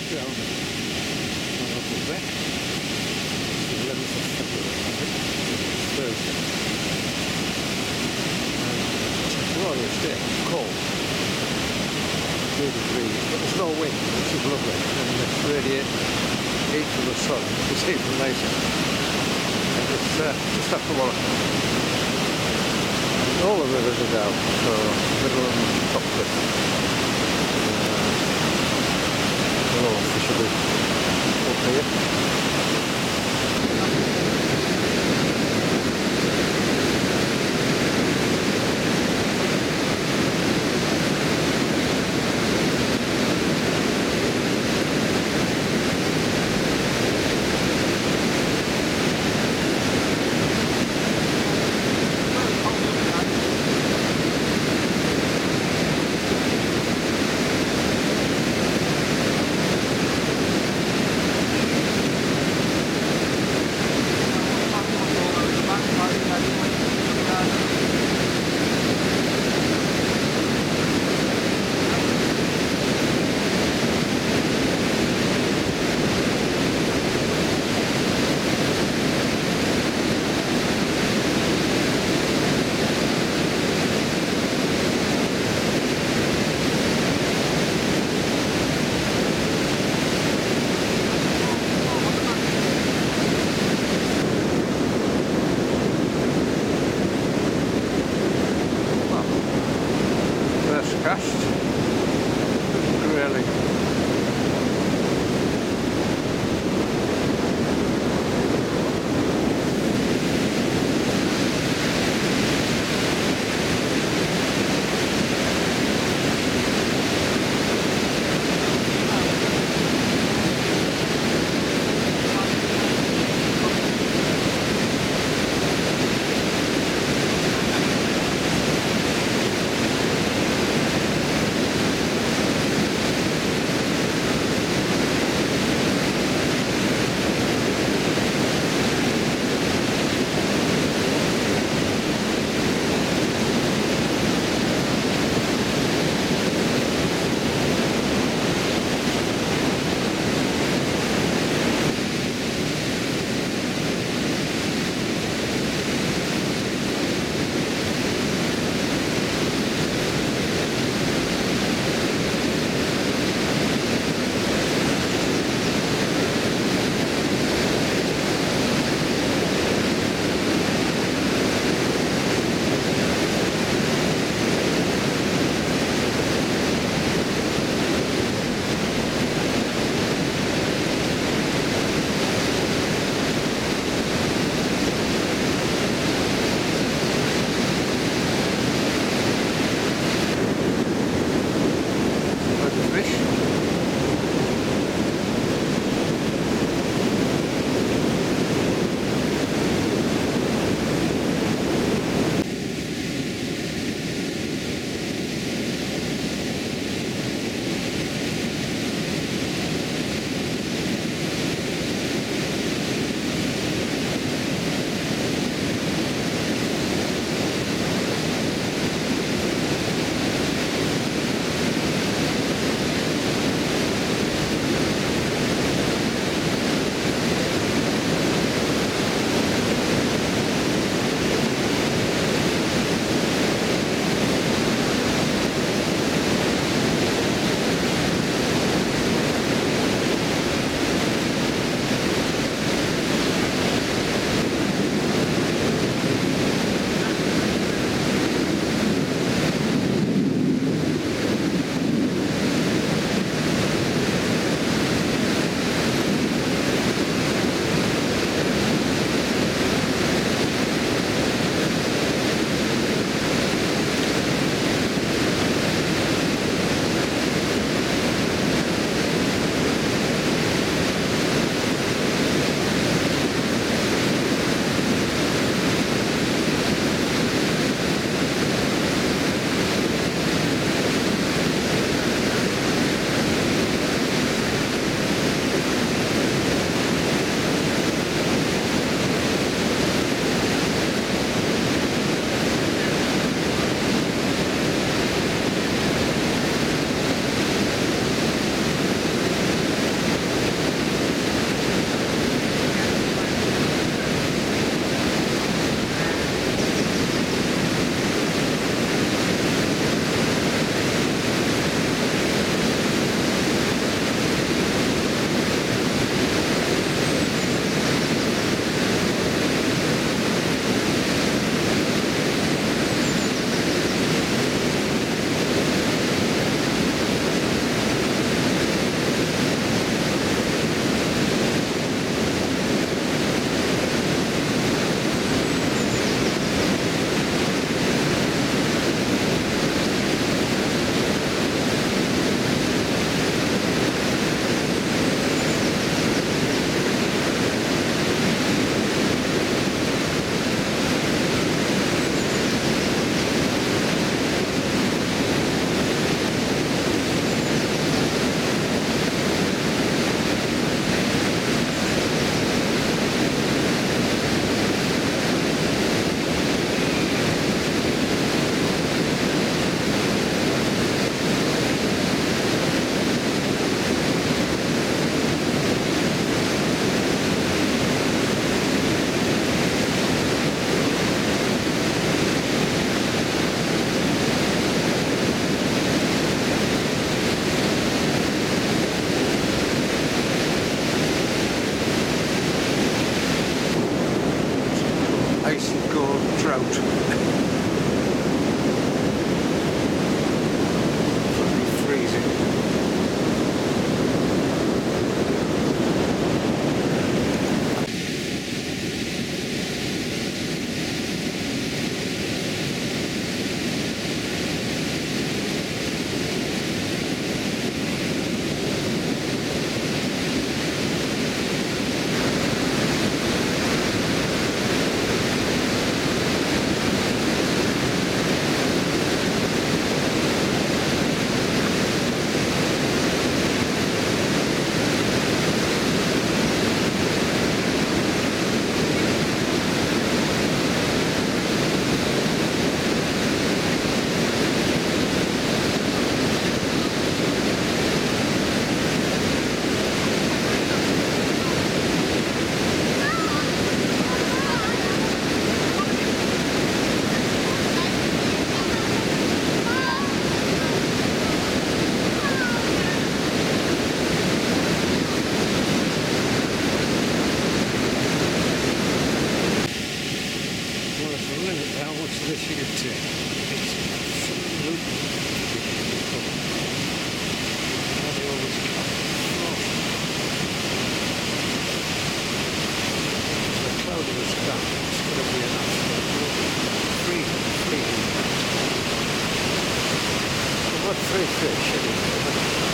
down a little bit. It's the 11th of February, I think. It's Thursday. It's a glorious day. It's cold. 2 degrees, but there's no wind, which is lovely. And it's radiating heat from the sun. You can see it from later. And it's just after 1 o'clock. All the rivers are down, so middle and top cliff. Hello, officially up here.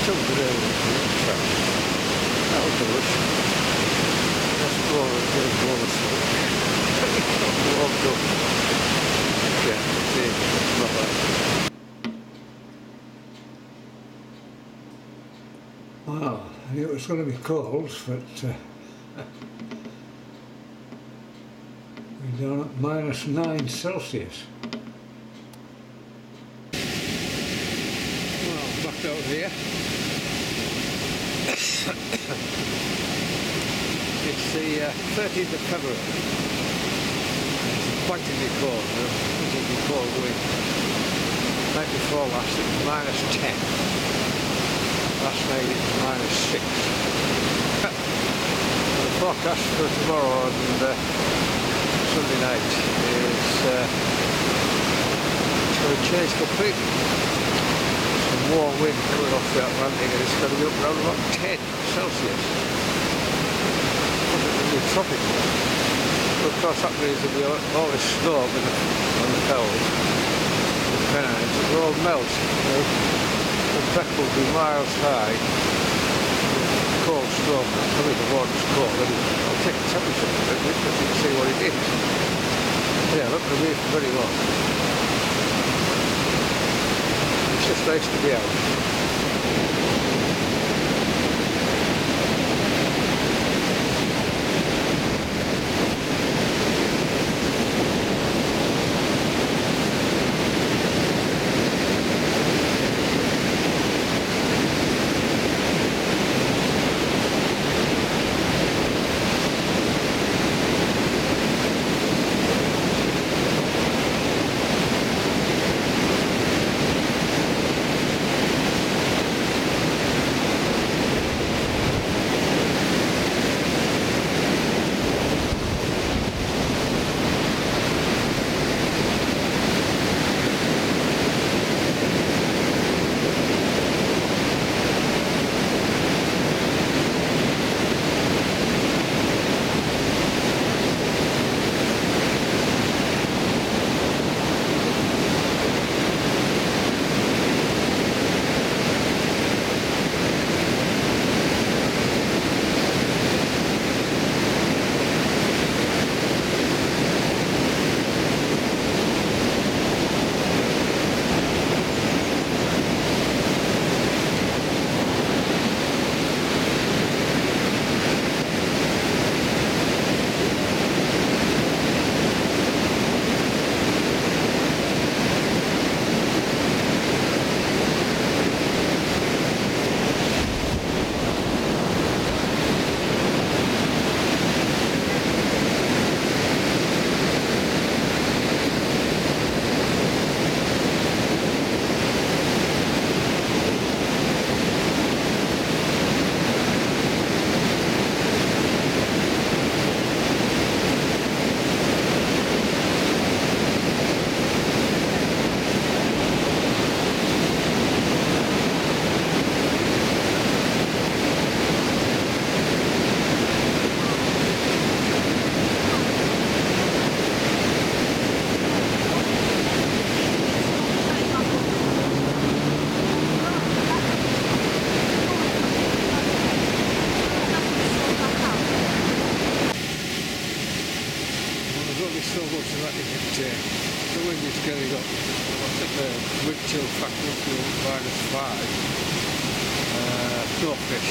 still good so that'll do it. Let's go and get a bonus. Warmed up. Yeah, see, it's not bad. Well, I knew it was going to be cold, but we're down at -9 Celsius. Well, back out here. It's the 13th of February. It's pointedly cold, pointedly cold wind. Night before last it was -10. Last night it was -6. The forecast for tomorrow and Sunday night is it's going to change completely. Some warm wind coming off the Atlantic and it's going to be up around about 10 Celsius. It's going to be tropical. But of course that means there'll be all this snow on the fells, the pennines, it will all melt. The deck will be miles high. Cold storm, probably the water's cold. I'll take the temperature of it because you can see what it is. Yeah, not going to be for very long. It's just nice to be out. So much of that you can take. The wind is getting up. I think the wind chill factor up to -5. No fish.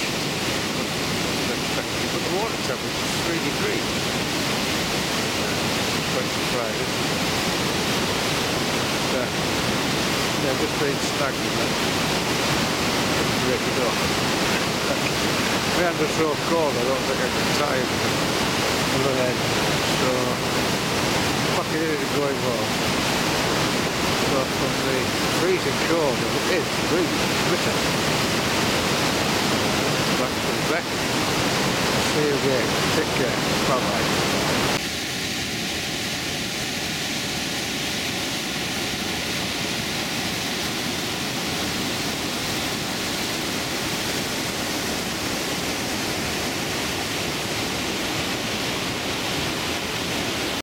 But the water temperature is 3 degrees. Quite surprising. Yeah, just being stagnant then. Break it off. My hands are so cold I don't think I can tie it on the head. So fucking in it going well. So from the freezing cold as it is, really bitter. Back to the back. See you again. Take care. Bye bye.